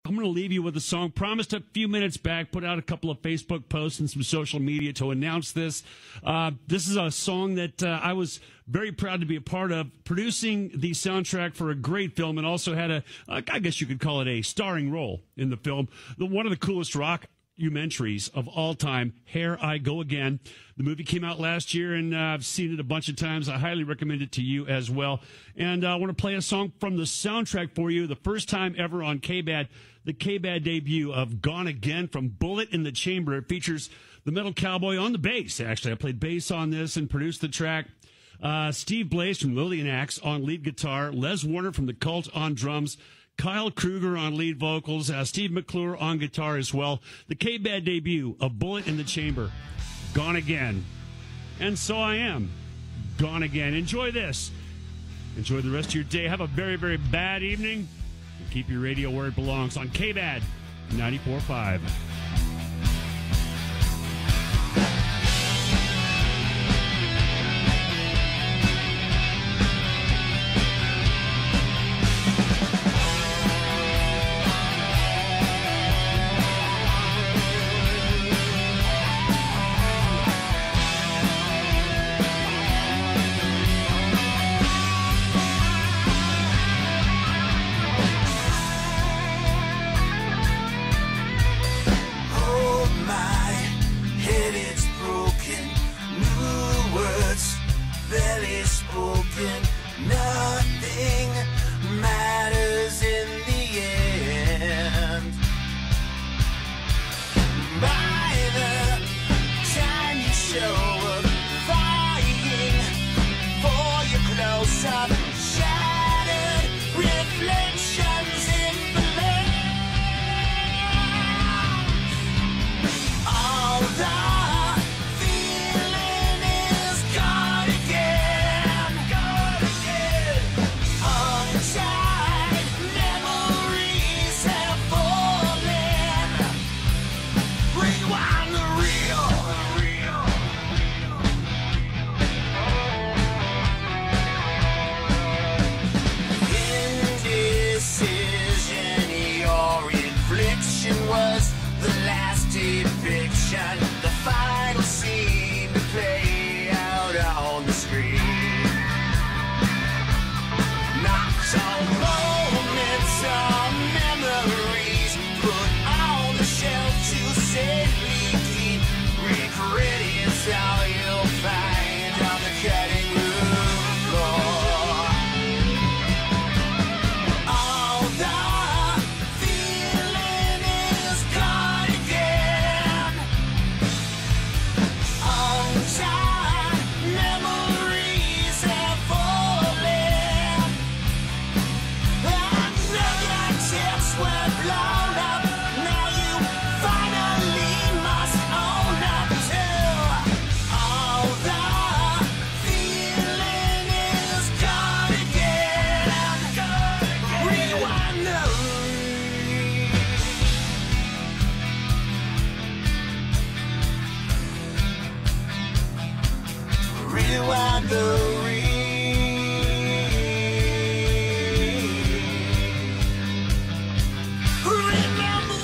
I'm going to leave you with a song. Promised a few minutes back, put out a couple of Facebook posts and some social media to announce this. This is a song that I was very proud to be a part of, producing the soundtrack for a great film, and also had I guess you could call it a starring role in the film. One of the coolest documentaries of all time, Here I Go Again. The movie came out last year, and I've seen it a bunch of times. I highly recommend it to you as well. And I want to play a song from the soundtrack for you, the first time ever on KBAD, the KBAD debut of Gone Again from Bullet in the Chamber. It features the Metal Cowboy on the bass, actually. I played bass on this and produced the track. Stacey Blades from Lillian Axe on lead guitar, Lez Warner from The Cult on drums, Kyle Kruger on lead vocals, Steve McClure on guitar as well. The KBAD debut of Bullet in the Chamber, Gone Again. And so I am gone again. Enjoy this. Enjoy the rest of your day. Have a very, very bad evening. And keep your radio where it belongs on KBAD 94.5. Nothing matters in the end. By the time you show up, vying for your close-up, shattered reflections in the lens. All the was the last depiction, the final scene to play out on the screen. Not all moments or memories put on the shelf to safely keep. Regret is all you'll find on the cutting room floor. All the rewind the remember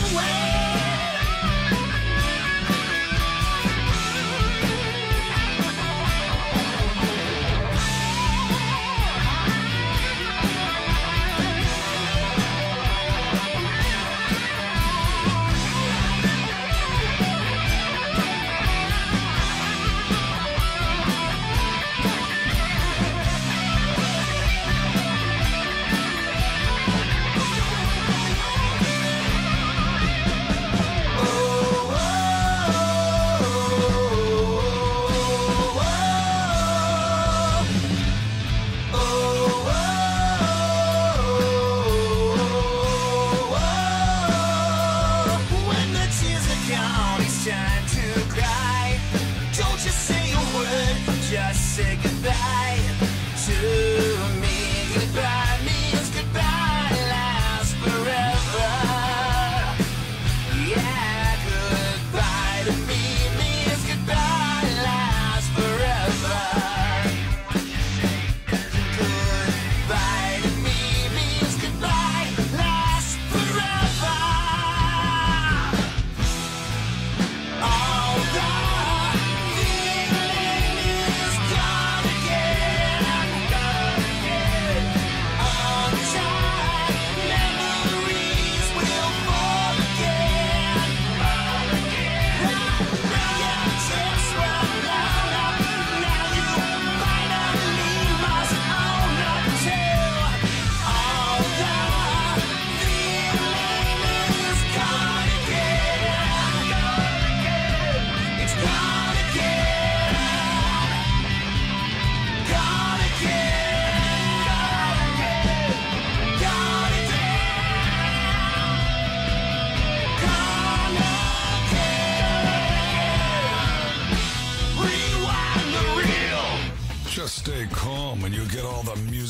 the music.